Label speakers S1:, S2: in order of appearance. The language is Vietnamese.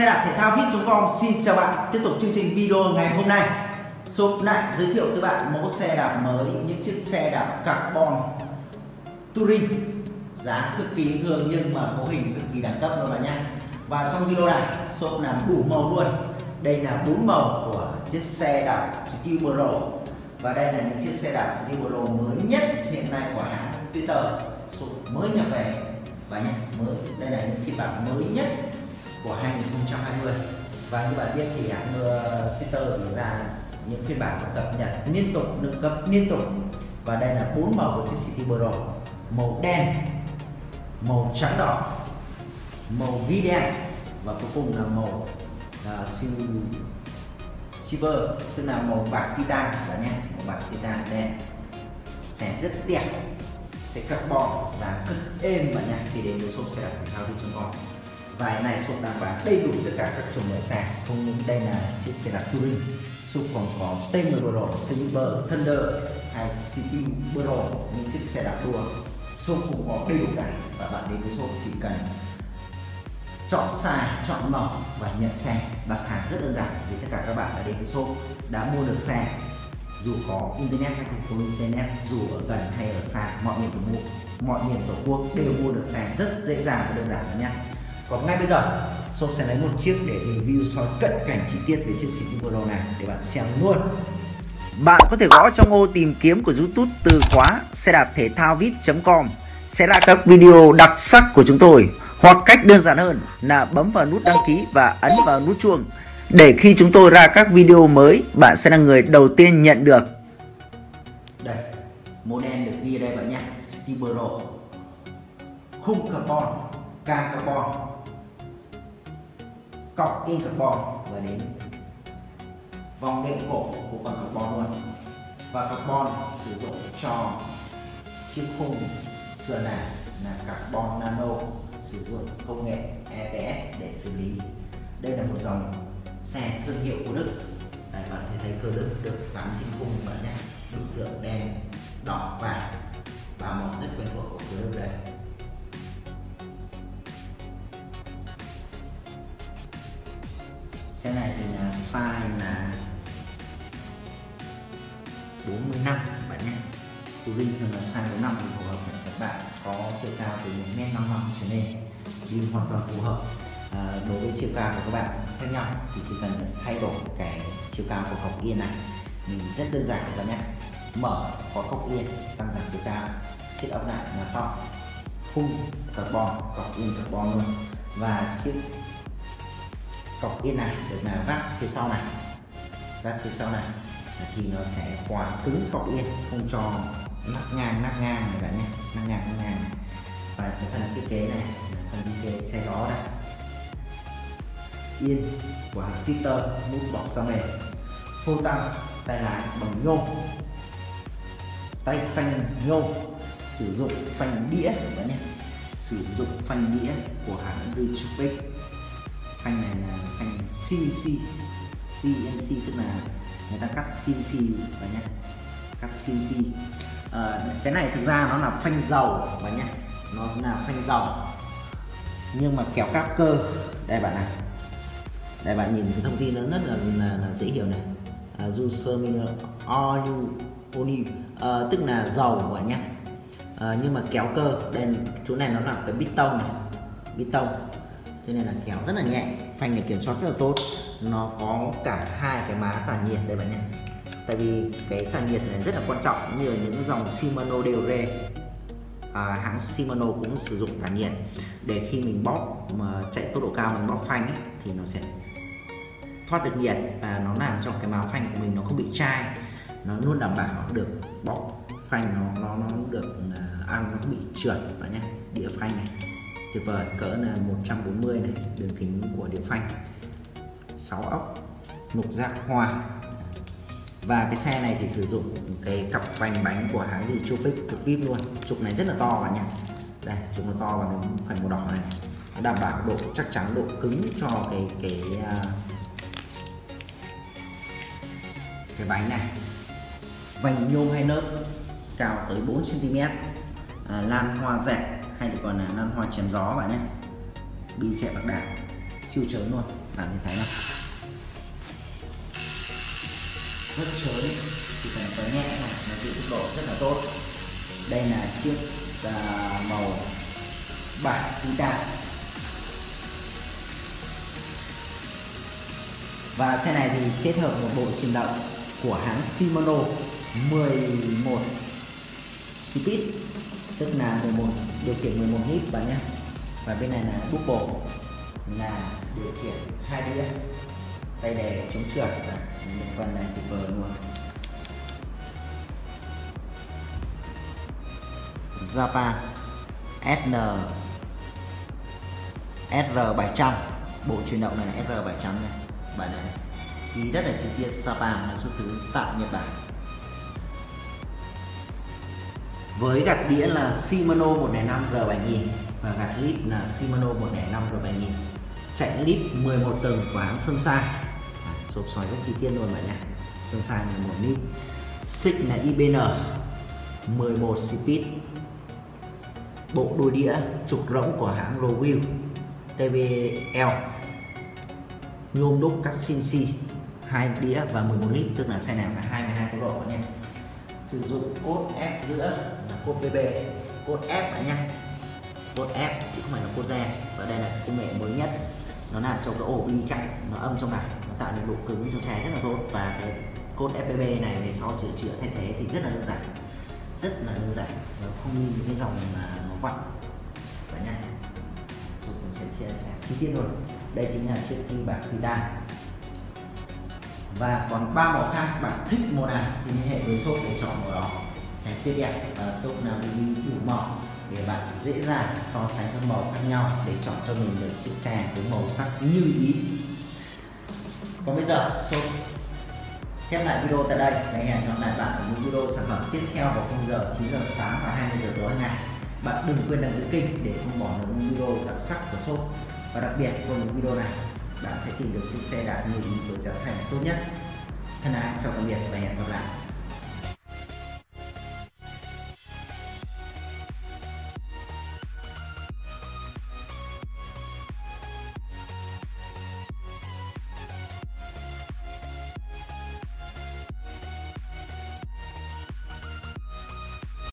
S1: Xe đạp thể thao vip.com xin chào bạn. Tiếp tục chương trình video ngày hôm nay, shop lại giới thiệu tới bạn mẫu xe đạp mới, những chiếc xe đạp carbon touring giá cực kỳ thường nhưng mà cấu hình cực kỳ đẳng cấp luôn bạn nhé. Và trong video này shop làm đủ màu luôn. Đây là 4 màu của chiếc xe đạp Steel Pro và đây là những chiếc xe đạp Steel Pro mới nhất hiện nay của hãng Twitter, shop mới nhập về và nhé, mới đây là những phiên bản mới nhất của 2020 và như bạn biết thì hãng Twitter đưa ra những phiên bản cập nhật liên tục, nâng cấp liên tục. Và đây là 4 màu của chiếc Steel Pro: màu đen, màu trắng đỏ, màu ghi đen và cuối cùng là màu silver, tức là màu bạc titan cả nhé, màu bạc titan đen. Xe rất đẹp, xe carbon giá cực êm bạn nhé. Thì đến với shop xe đạp thể thao vip.com và cái này shop đang bán đầy đủ tất cả các chủng loại xe, không những đây là chiếc xe đạp touring, shop còn có TM Pro, Silver, Thunder hay Steel Pro, những chiếc xe đạp đua. Shop cũng có đầy đủ cả và bạn đến với shop chỉ cần chọn size, chọn màu và nhận xe. Đặt hàng rất đơn giản vì tất cả các bạn đã đến với shop đã mua được xe, dù có internet hay không có internet, dù ở gần hay ở xa, mọi miền tổ quốc đều mua được xe rất dễ dàng và đơn giản nhé. Còn ngay bây giờ shop sẽ lấy một chiếc để review soi cận cảnh chi tiết về chiếc Steel Pro này để bạn xem luôn. Bạn có thể gõ trong ô tìm kiếm của YouTube từ khóa xe đạp thể thao vip.com sẽ ra các video đặc sắc của chúng tôi, hoặc cách đơn giản hơn là bấm vào nút đăng ký và ấn vào nút chuông để khi chúng tôi ra các video mới bạn sẽ là người đầu tiên nhận được. Đây, model được ghi ở đây bạn nhé, Steel Pro, khung carbon, cam carbon, cọc in carbon và đến vòng đệm cổ cũng bằng carbon luôn. Và carbon sử dụng cho chiếc khung sườn này là carbon nano, sử dụng công nghệ EPS để xử lý. Đây là một dòng xe thương hiệu của Đức. Đây, bạn thấy cơ Đức được gắn trên khung bạn nhé, biểu tượng đen, đỏ, vàng và màu rất quen thuộc của cơ Đức đây. Xe này thì là size là 45 bạn nhé. Touring thường là size 45 thì phù hợp với các bạn có chiều cao từ 1m55 trở lên, đi hoàn toàn phù hợp. Đối với chiều cao của các bạn khác nhau thì chỉ cần thay đổi cái chiều cao của cọc yên này, mình rất đơn giản các bạn nhé. Mở có cọc yên, tăng giảm chiều cao, siết ốc lại là xong. Khung carbon, cọc yên carbon luôn. Và chiếc cọc yên này được là vắt phía sau này, thì nó sẽ khóa cứng cọc yên, không cho nắp ngang này bạn nhé, nắp ngang. Và cái phần thiết kế này là phần thiết kế xe gió đây, yên của hãng Twitter, nút bọc sau này, phô tăng tay lái bằng nhôm, tay phanh nhôm, sử dụng phanh đĩa bạn nhé, sử dụng phanh đĩa của hãng Retropic. Phanh này là phanh CNC, tức là người ta cắt CNC và nhé, cắt CNC. Cái này thực ra nó là phanh dầu và nhé, nó là phanh dầu nhưng mà kéo cáp cơ. Đây bạn này, đây bạn nhìn cái thông tin nó rất là dễ hiểu này, user mineral oil, tức là dầu bạn nhé. Nhưng mà kéo cơ đây, chỗ này nó là cái bít tông cho nên là kéo rất là nhẹ. Phanh này kiểm soát rất là tốt, nó có cả hai cái má tản nhiệt đây bạn nhé. Tại vì cái tản nhiệt này rất là quan trọng, như là những dòng Shimano DRE, hãng Shimano cũng sử dụng tản nhiệt để khi mình bóp mà chạy tốc độ cao, mình bóp phanh ấy, thì nó sẽ thoát được nhiệt và nó làm cho cái má phanh của mình nó không bị chai, nó luôn đảm bảo được bóp phanh nó được ăn, nó không bị trượt bạn nhé. Đĩa phanh này tuyệt vời, cỡ là 140 này, đường kính của đĩa phanh, 6 ốc, nục giác hoa. Và cái xe này thì sử dụng cái cặp vành bánh của hãng Retropic cực vip luôn. Trục này rất là to bạn nhé. Đây, trục nó to và cái phần màu đỏ này nó đảm bảo độ chắc chắn, độ cứng cho cái bánh này. Vành nhôm hay nớp cao tới 4 cm, lan hoa dẹt hay được gọi là lan hoa chém gió bạn nhé. Bi chạy bạc đạn siêu chớm luôn. bạn nhìn thấy không, rất chới, chỉ cần có nhẹ này nó giữ tốc độ rất là tốt. Đây là chiếc màu bạc Titan. Và xe này thì kết hợp một bộ truyền động của hãng Shimano 11 Speed, tức là 11 điều khiển 11 lít bạn nhé. Và bên này là bubble là điều khiển 2 đĩa, tay đè chống trượt, và phần này tuyệt vời luôn. Japan SR700, bộ truyền động này là SR700 này bạn này, ghi rất là chi tiết. Japan là xuất xứ tại Nhật Bản. Với gạt đĩa là Shimano 105 R7000 và gạt lip là Shimano 105 R7000, chạy lip 11 tầng của hãng Sunshine, xốp xoài rất chi tiết luôn bạn nhé. Sunshine là 1 lip. Xích là IBN 11 Speed, bộ đôi đĩa trục rỗng của hãng Rowell TVL, nhôm đúc cắt CNC 2 đĩa và 11 lít, tức là xe này là 22 tốc độ nhé. Sử dụng cốt ép giữa là cốt BB, cốt ép bạn nhé, cốt ép chứ không phải là cốt gen. Và đây là công nghệ mới nhất, nó làm cho cái ổ bi chạy nó âm trong này, nó tạo nên độ cứng cho xe rất là tốt. Và cái cốt FPB này về sau sửa chữa thay thế thì rất là đơn giản, nó không như những cái dòng mà nó vặn bạn nhé. Rồi mình sẽ chi tiết luôn. Đây chính là chiếc kim bạc Titan. Và còn 3 màu khác, bạn thích màu nào thì liên hệ với shop để chọn màu đó sẽ tuyệt đẹp. Và shop nào review đủ màu để bạn dễ dàng so sánh các màu khác nhau để chọn cho mình được chiếc xe với màu sắc như ý. Còn bây giờ shop khép lại video tại đây. Hẹn gặp lại bạn ở những video sản phẩm tiếp theo vào 0 giờ 9 giờ sáng và 20 giờ tối hàng ngày. Bạn đừng quên đăng ký kênh để không bỏ lỡ những video đặc sắc của shop. Và đặc biệt qua những video này bạn sẽ tìm được chiếc xe đạt như ý với giá thành tốt nhất. Thân ái chào tạm biệt và hẹn gặp lại.